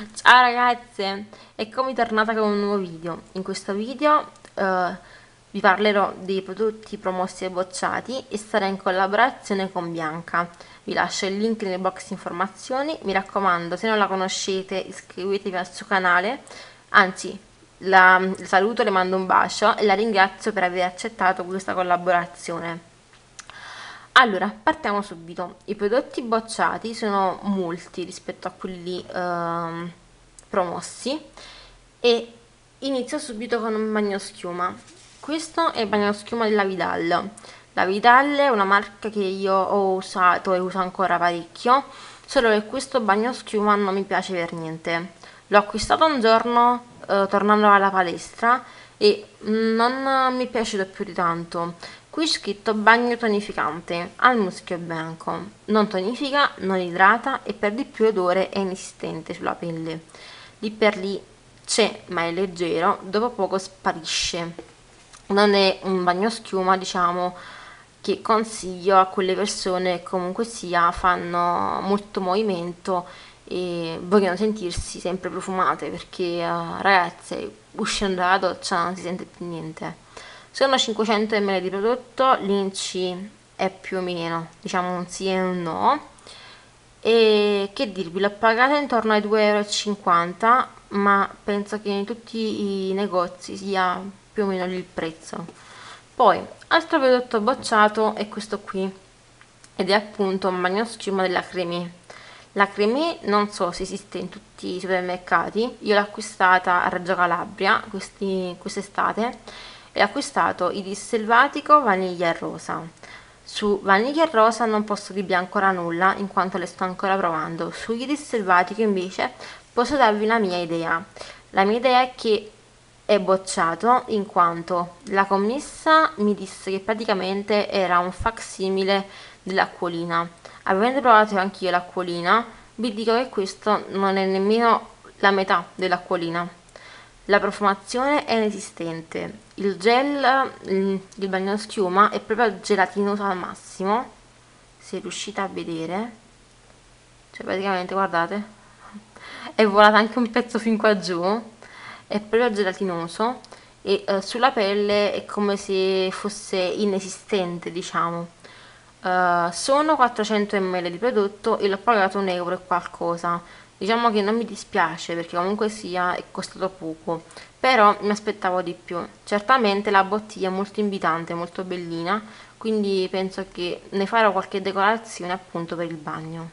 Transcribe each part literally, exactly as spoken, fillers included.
Ciao ragazze, eccomi tornata con un nuovo video. In questo video eh, vi parlerò dei prodotti promossi e bocciati e sarà in collaborazione con Bianca. Vi lascio il link nel box informazioni. Mi raccomando, se non la conoscete, iscrivetevi al suo canale. Anzi, la, la saluto, le mando un bacio e la ringrazio per aver accettato questa collaborazione. Allora, partiamo subito. I prodotti bocciati sono molti rispetto a quelli ehm, promossi e inizio subito con un bagnoschiuma. Questo è il bagnoschiuma della Vidal. La Vidal è una marca che io ho usato e uso ancora parecchio, solo che questo bagnoschiuma non mi piace per niente. L'ho acquistato un giorno eh, tornando alla palestra e non mi è piaciuto più di tanto. Qui è scritto bagno tonificante al muschio bianco, non tonifica, non idrata e per di più l'odore è inesistente sulla pelle. Lì per lì c'è, ma è leggero, dopo poco sparisce. Non è un bagnoschiuma, diciamo, che consiglio a quelle persone che comunque sia fanno molto movimento e vogliono sentirsi sempre profumate, perché eh, ragazze, uscendo dalla doccia non si sente più niente. Sono cinquecento millilitri di prodotto, l'I N C è più o meno, diciamo, un sì e un no. E che dirvi, l'ho pagato intorno ai due e cinquanta euro, ma penso che in tutti i negozi sia più o meno lì il prezzo. Poi, altro prodotto bocciato è questo qui, ed è appunto un bagnoschiuma della Cremie. La Cremie non so se esiste in tutti i supermercati, io l'ho acquistata a Reggio Calabria questi- quest'estate e ho acquistato iris selvatico, vaniglia e rosa. Su vaniglia e rosa non posso dirvi ancora nulla in quanto le sto ancora provando. Su iris selvatico invece posso darvi una mia idea. La mia idea è che è bocciato in quanto la commessa mi disse che praticamente era un facsimile dell'acquolina. Avendo provato anch'io l'acquolina, vi dico che questo non è nemmeno la metà dell'acquolina. La profumazione è inesistente. Il gel, il, il bagnoschiuma è proprio gelatinoso al massimo, se riuscite a vedere. Cioè praticamente, guardate, è volato anche un pezzo fin qua giù, è proprio gelatinoso e eh, sulla pelle è come se fosse inesistente, diciamo. Uh, sono quattrocento millilitri di prodotto e l'ho pagato un euro e qualcosa. Diciamo che non mi dispiace perché comunque sia è costato poco, però mi aspettavo di più. Certamente la bottiglia è molto invitante, molto bellina, quindi penso che ne farò qualche decorazione appunto per il bagno.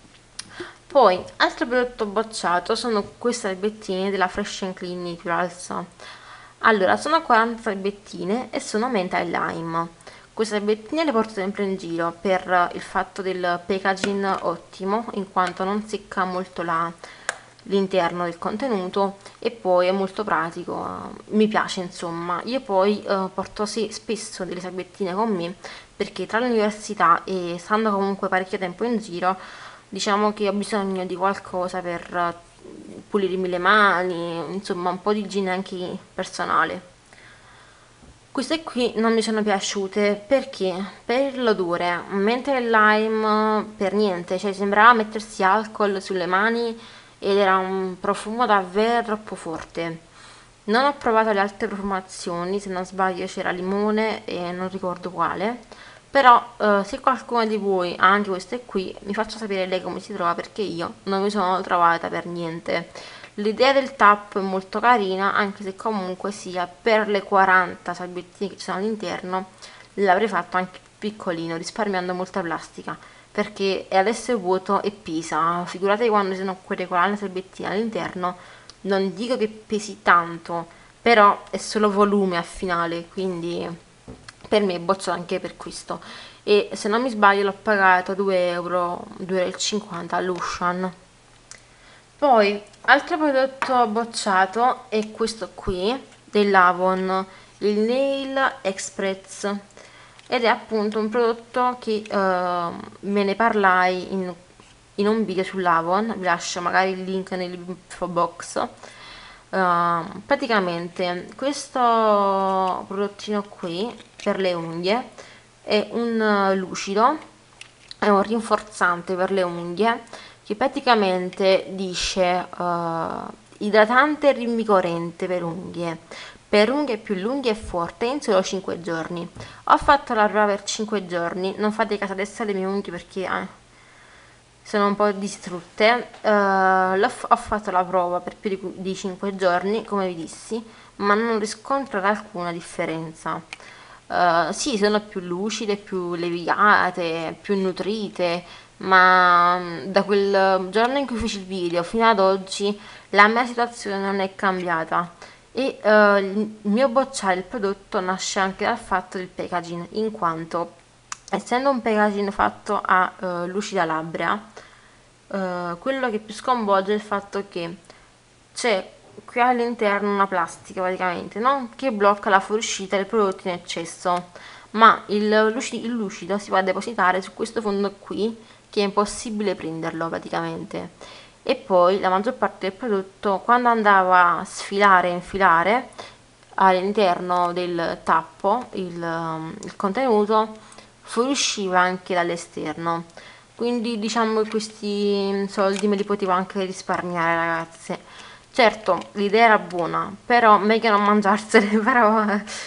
Poi, altro prodotto bocciato sono queste salvettine della Fresh and Clean Naturals. Allora, sono quaranta salvettine e sono menta e lime. Queste salvettine le porto sempre in giro per il fatto del packaging ottimo, in quanto non secca molto la, l'interno del contenuto e poi è molto pratico, eh, mi piace insomma. Io poi eh, porto sì, spesso delle salvettine con me perché tra l'università e stando comunque parecchio tempo in giro, diciamo che ho bisogno di qualcosa per eh, pulirmi le mani, insomma un po' di igiene anche personale. Queste qui non mi sono piaciute perché per l'odore, mentre il lime per niente, cioè sembrava mettersi alcol sulle mani ed era un profumo davvero troppo forte. Non ho provato le altre profumazioni, se non sbaglio c'era limone e non ricordo quale, però eh, se qualcuno di voi ha anche queste qui mi faccia sapere lei come si trova perché io non mi sono trovata per niente. L'idea del tappo è molto carina, anche se comunque sia per le quaranta salviettine che ci sono all'interno l'avrei fatto anche più piccolino, risparmiando molta plastica, perché adesso è vuoto e pesa. Figurate quando ci sono quelle quaranta salviettine all'interno, non dico che pesi tanto, però è solo volume al finale, quindi per me è bocciato anche per questo. E se non mi sbaglio l'ho pagato due euro, due euro e cinquanta all'Ocean. Poi, altro prodotto bocciato è questo qui, dell'Avon, il Nail Express, ed è appunto un prodotto che eh, me ne parlai in, in un video sull'Avon, vi lascio magari il link nell'info box. Uh, praticamente questo prodottino qui per le unghie è un uh, lucido, è un rinforzante per le unghie che praticamente dice uh, idratante e rinvigorente per unghie, per unghie più lunghe e forti in solo cinque giorni. Ho fatto la prova per cinque giorni, non fate caso adesso alle mie unghie perché eh, sono un po' distrutte. Uh, ho fatto la prova per più di, di cinque giorni, come vi dissi, ma non riscontro alcuna differenza. Uh, sì, sono più lucide, più levigate, più nutrite, ma mm, da quel giorno in cui feci il video fino ad oggi la mia situazione non è cambiata e uh, il mio bocciare il prodotto nasce anche dal fatto del packaging, in quanto essendo un packaging fatto a uh, lucida labbra, uh, quello che più sconvolge è il fatto che c'è qui all'interno una plastica praticamente, non che blocca la fuoriuscita del prodotto in eccesso, ma il lucido, il lucido si va a depositare su questo fondo qui, che è impossibile prenderlo praticamente. E poi la maggior parte del prodotto, quando andava a sfilare e infilare all'interno del tappo il, il contenuto, fuoriusciva anche dall'esterno. Quindi diciamo che questi soldi me li potevo anche risparmiare, ragazze. Certo, l'idea era buona, però meglio non mangiarsene, però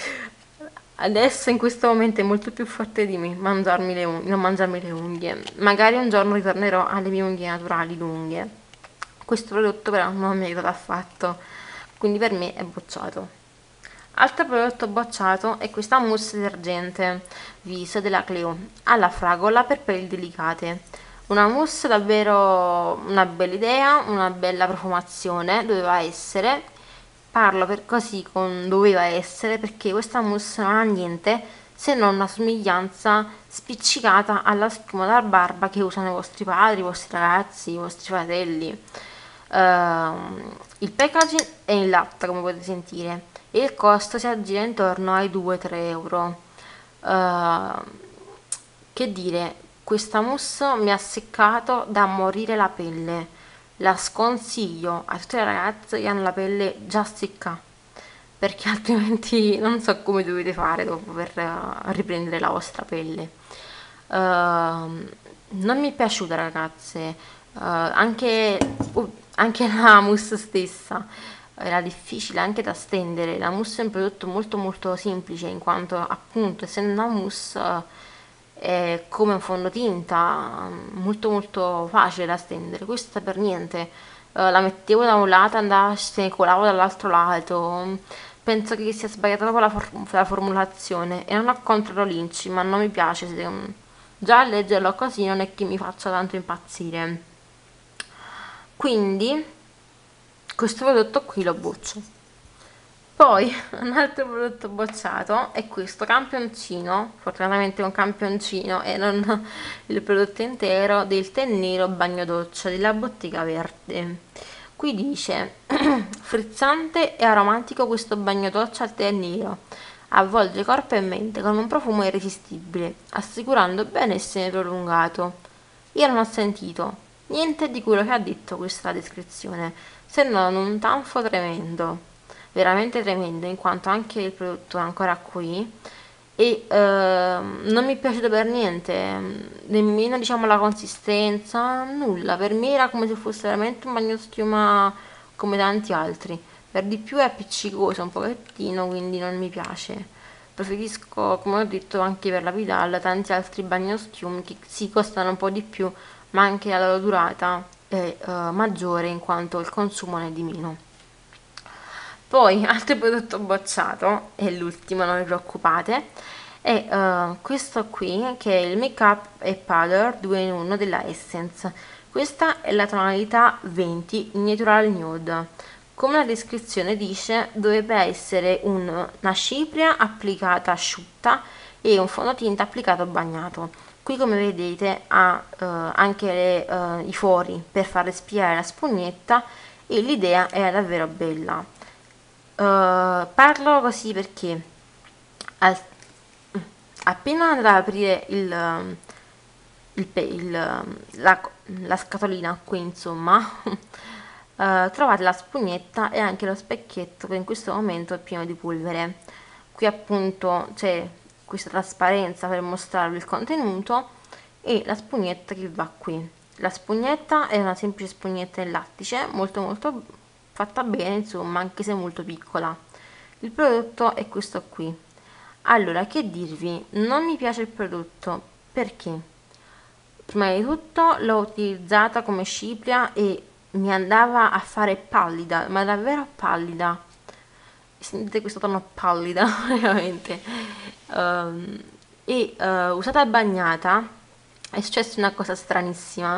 adesso in questo momento è molto più forte di me mangiarmi le unghie, non mangiarmi le unghie. Magari un giorno ritornerò alle mie unghie naturali lunghe. Questo prodotto però non mi aiuta affatto, quindi per me è bocciato. Altro prodotto bocciato è questa mousse detergente viso della Cleo alla fragola per peli delicate. Una mousse davvero una bella idea, una bella profumazione, doveva essere. Parlo per così con doveva essere perché questa mousse non ha niente se non una somiglianza spiccicata alla schiuma da barba che usano i vostri padri, i vostri ragazzi, i vostri fratelli. Uh, il packaging è in latta, come potete sentire, e il costo si aggira intorno ai due tre euro. Uh, che dire, questa mousse mi ha seccato da morire la pelle. La sconsiglio a tutte le ragazze che hanno la pelle già secca, perché altrimenti non so come dovete fare dopo per uh, riprendere la vostra pelle. Uh, non mi è piaciuta, ragazze. Uh, anche, uh, anche la mousse stessa era difficile anche da stendere. La mousse è un prodotto molto molto semplice, in quanto appunto essendo una mousse uh, è come un fondotinta, molto molto facile da stendere. Questa per niente, uh, la mettevo da un lato e andava, se ne colavo dall'altro lato. Penso che sia sbagliata proprio la, for la formulazione e non ho contro Lynch, ma non mi piace. Se, um, già a leggerlo così non è che mi faccia tanto impazzire. Quindi questo prodotto qui lo boccio. Poi un altro prodotto bocciato è questo campioncino, fortunatamente è un campioncino e non il prodotto intero, del tè nero bagno doccia della Bottega Verde. Qui dice frizzante e aromatico questo bagno doccia al tè nero, avvolge corpo e mente con un profumo irresistibile, assicurando benessere prolungato. Io non ho sentito niente di quello che ha detto questa descrizione, se non un tanfo tremendo, veramente tremendo, in quanto anche il prodotto è ancora qui e eh, non mi è piaciuto per niente, nemmeno diciamo la consistenza, nulla. Per me era come se fosse veramente un bagnoschiuma come tanti altri, per di più è appiccicoso un pochettino, quindi non mi piace. Preferisco, come ho detto anche per la Vidal, tanti altri bagnoschiumi che si costano un po' di più, ma anche la loro durata è uh, maggiore in quanto il consumo ne è di meno. Poi, altro prodotto bocciato, e l'ultimo, non vi preoccupate, è uh, questo qui, che è il Make Up e Powder due in uno della Essence. Questa è la tonalità venti Natural Nude. Come la descrizione dice, dovrebbe essere un, una cipria applicata asciutta e un fondotinta applicato bagnato. Qui, come vedete, ha uh, anche le, uh, i fori per far respirare la spugnetta e l'idea è davvero bella. Uh, parlo così perché al, appena andate ad aprire il, il, il, la, la scatolina qui, insomma, uh, trovate la spugnetta e anche lo specchietto che in questo momento è pieno di polvere. Qui appunto c'è questa trasparenza per mostrarvi il contenuto e la spugnetta che va qui. La spugnetta è una semplice spugnetta in lattice, molto molto fatta bene, insomma, anche se molto piccola. Il prodotto è questo qui. Allora, che dirvi? Non mi piace il prodotto, perché? Prima di tutto l'ho utilizzata come cipria e mi andava a fare pallida, ma davvero pallida. Sentite questo tono pallida, veramente. Um, e uh, usata bagnata è successa una cosa stranissima.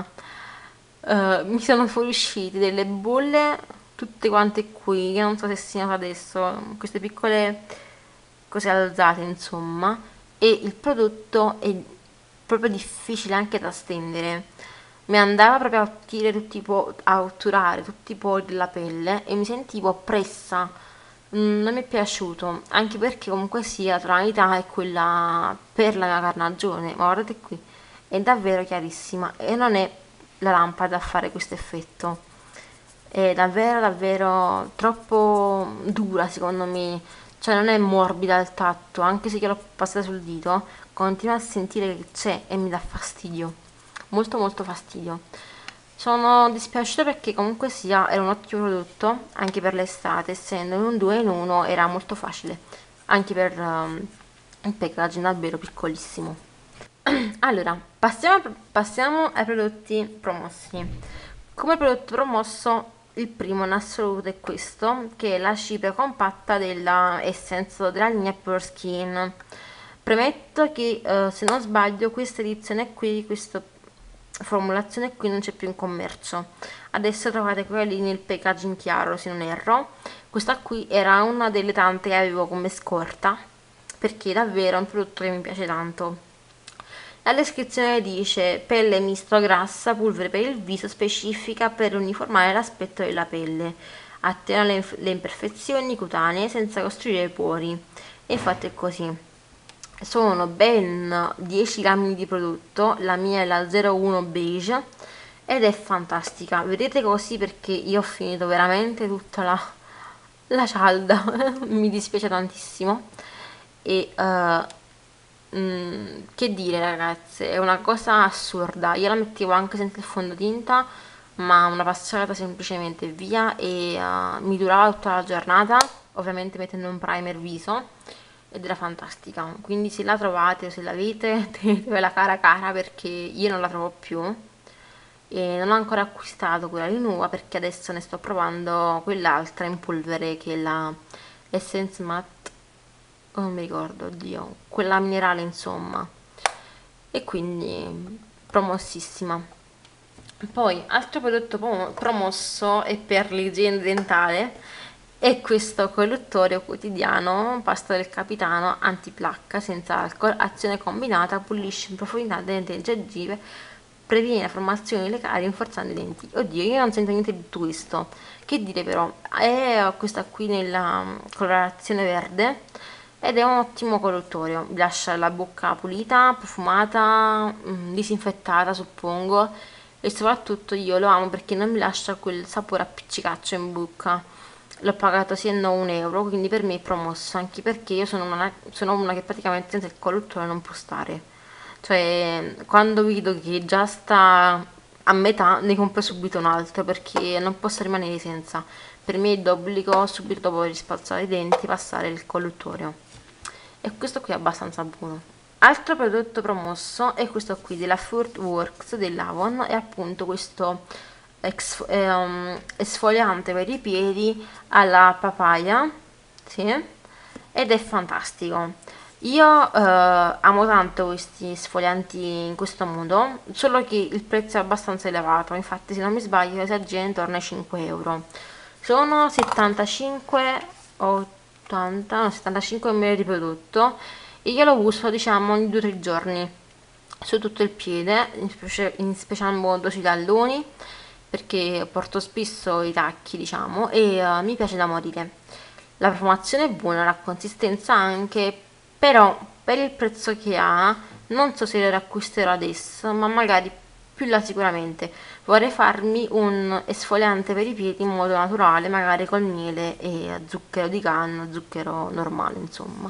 Uh, mi sono fuoriuscite delle bolle tutte quante qui, che non so se si nota adesso, queste piccole cose alzate, insomma, e il prodotto è proprio difficile anche da stendere. Mi andava proprio a otturare tutti i po- a otturare tutti i pori della pelle e mi sentivo oppressa. Mm, non mi è piaciuto, anche perché comunque sia la tonalità è quella per la mia carnagione, ma guardate qui, è davvero chiarissima e non è la lampada a fare questo effetto. È davvero davvero troppo dura secondo me, cioè non è morbida al tatto, anche se io l'ho passata sul dito, continuo a sentire che c'è e mi dà fastidio, molto molto fastidio. Sono dispiaciuta perché comunque sia era un ottimo prodotto anche per l'estate, essendo in un due in uno era molto facile, anche per um, il packaging davvero piccolissimo. Allora, passiamo, passiamo ai prodotti promossi. Come prodotto promosso, il primo in assoluto è questo, che è la cipria compatta della Essence della linea Pure Skin. Premetto che, eh, se non sbaglio, questa edizione qui, questa formulazione qui non c'è più in commercio. Adesso trovate quella lì nel packaging chiaro, se non erro. Questa qui era una delle tante che avevo come scorta, perché davvero è un prodotto che mi piace tanto. La descrizione dice: pelle misto grassa, polvere per il viso specifica per uniformare l'aspetto della pelle, attenua le, inf- le imperfezioni cutanee senza costruire pori. E infatti è così. Sono ben dieci grammi di prodotto, la mia è la zero uno beige ed è fantastica. Vedete così perché io ho finito veramente tutta la, la cialda, mi dispiace tantissimo. E uh, Mm, che dire ragazze, è una cosa assurda. Io la mettevo anche senza il fondotinta, ma una passata semplicemente via e uh, mi durava tutta la giornata, ovviamente mettendo un primer viso ed era fantastica. Quindi se la trovate o se l'avete, tenetevela cara cara perché io non la trovo più e non ho ancora acquistato quella di nuova perché adesso ne sto provando quell'altra in polvere che è la Essence Matte, oh, non mi ricordo, oddio, quella minerale insomma, e quindi promossissima. Poi altro prodotto pom- promosso è per l'igiene dentale, è questo colluttorio quotidiano pasta del capitano antiplacca senza alcol, azione combinata, pulisce in profondità denti e gengive, previene la formazione delle carie rinforzando i denti. Oddio, io non sento niente di tutto questo, che dire, però è questa qui nella mm, colorazione verde ed è un ottimo colluttorio, vi lascia la bocca pulita, profumata, mm, disinfettata suppongo, e soprattutto io lo amo perché non mi lascia quel sapore appiccicaccio in bocca. L'ho pagato sì e no un euro, quindi per me è promosso, anche perché io sono una, sono una che praticamente senza il colluttorio non può stare. Cioè, quando vedo che già sta a metà, ne compro subito un altro perché non posso rimanere senza. Per me è d'obbligo, subito dopo aver spazzato i denti, passare il colluttorio. E questo qui è abbastanza buono. Altro prodotto promosso è questo qui della Footworks dell'Avon, è appunto questo ex- ehm, esfoliante per i piedi alla papaya, sì, ed è fantastico. Io eh, amo tanto questi sfolianti in questo modo, solo che il prezzo è abbastanza elevato, infatti se non mi sbaglio si aggira intorno ai cinque euro. Sono settantacinque o ottanta, no, settantacinque millilitri di prodotto e io lo uso diciamo ogni due tre giorni su tutto il piede, in, specie, in special modo sui talloni perché porto spesso i tacchi diciamo e uh, mi piace da morire. La profumazione è buona, la consistenza anche, però per il prezzo che ha non so se lo riacquisterò adesso, ma magari più là sicuramente. Vorrei farmi un esfoliante per i piedi in modo naturale, magari col miele e zucchero di canna, zucchero normale insomma,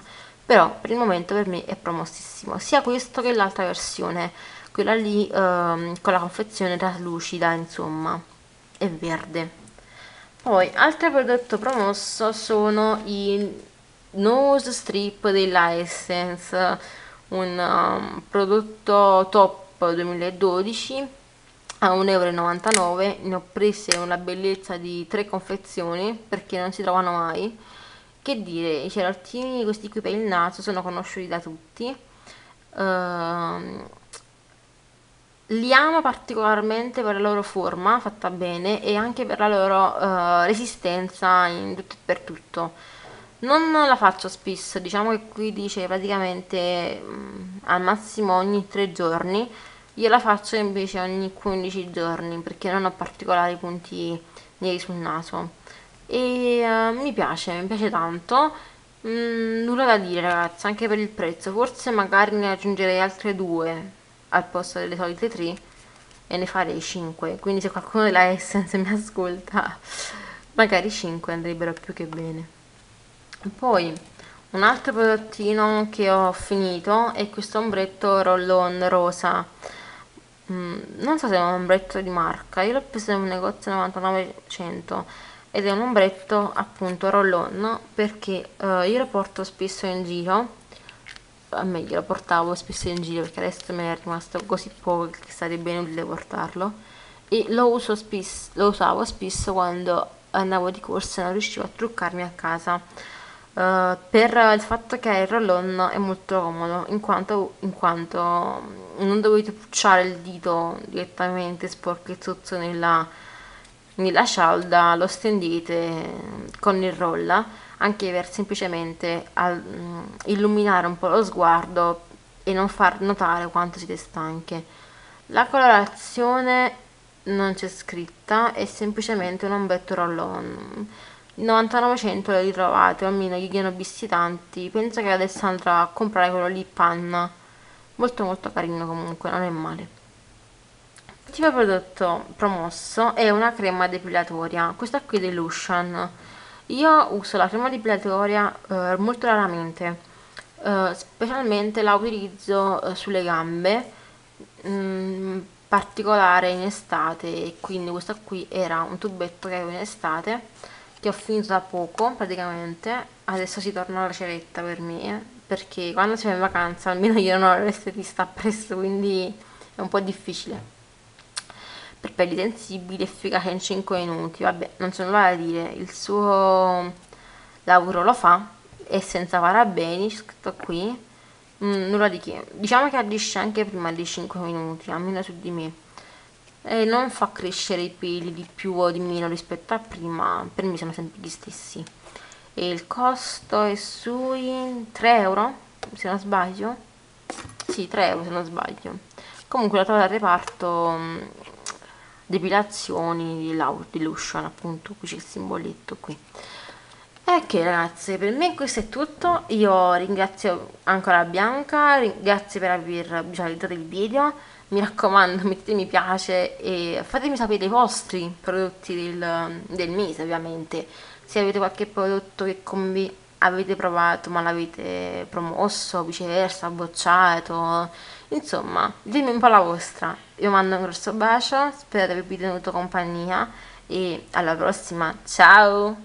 però per il momento per me è promossissimo, sia questo che l'altra versione, quella lì ehm, con la confezione traslucida, insomma, è verde. Poi, altro prodotto promosso sono i nose strip della Essence, un um, prodotto top duemiladodici a un euro e novantanove e novantanove. Ne ho prese una bellezza di tre confezioni perché non si trovano mai. Che dire, i cerottini, questi qui per il naso, sono conosciuti da tutti. Ehm, Li amo particolarmente per la loro forma fatta bene e anche per la loro eh, resistenza in tutto e per tutto. Non la faccio spesso, diciamo che qui dice praticamente mm, al massimo ogni tre giorni, io la faccio invece ogni quindici giorni perché non ho particolari punti neri sul naso. E eh, mi piace, mi piace tanto. Mm, nulla da dire ragazzi, anche per il prezzo, forse magari ne aggiungerei altre due al posto delle solite tre e ne farei cinque, quindi se qualcuno della Essence mi ascolta magari cinque andrebbero più che bene. Poi un altro prodottino che ho finito è questo ombretto roll-on rosa. Mm, non so se è un ombretto di marca, io l'ho preso in un negozio novantanove cento ed è un ombretto appunto roll-on perché eh, io lo porto spesso in giro, a meglio lo portavo spesso in giro perché adesso me ne è rimasto così poco che sarebbe inutile portarlo e lo uso spesso, lo usavo spesso quando andavo di corsa e non riuscivo a truccarmi a casa. Uh, per il fatto che il roll-on è molto comodo in quanto, in quanto non dovete pucciare il dito direttamente sporco e zozzo nella, nella cialda, lo stendete con il rolla anche per semplicemente al, mm, illuminare un po' lo sguardo e non far notare quanto siete stanche. La colorazione non c'è scritta, è semplicemente un ombretto roll-on. Il novantanove cento le ritrovate, o almeno io ne ho visti tanti. Penso che adesso andrò a comprare quello lì panna. Molto molto carino comunque, non è male. L'ultimo prodotto promosso è una crema depilatoria, questa qui è Lucian. Io uso la crema depilatoria eh, molto raramente, eh, specialmente la utilizzo eh, sulle gambe, in particolare in estate, e quindi questa qui era un tubetto che avevo in estate, che ho finito da poco praticamente, adesso si torna alla ceretta per me, perché quando si va in vacanza almeno io non ho l'estetista appresso, quindi è un po' difficile. Per pelli sensibili, efficace in cinque minuti. Vabbè, non c'è nulla da dire, il suo lavoro lo fa e senza parabeni, c'è scritto qui. Mm, nulla di che. Diciamo che agisce anche prima dei cinque minuti, almeno su di me. E non fa crescere i peli di più o di meno rispetto a prima, per me sono sempre gli stessi. E il costo è sui tre euro, se non sbaglio. Sì, tre euro se non sbaglio. Comunque la trovate al reparto mh, depilazioni di, Lau- di Lucian, appunto, qui c'è il simboletto qui. E ok ragazze, per me questo è tutto, io ringrazio ancora Bianca, grazie per aver visualizzato il video, mi raccomando mettete mi piace e fatemi sapere i vostri prodotti del, del mese ovviamente, se avete qualche prodotto che combi avete provato ma l'avete promosso, viceversa, bocciato, insomma, ditemi un po' la vostra. Io mando un grosso bacio, spero di avervi tenuto compagnia e alla prossima, ciao!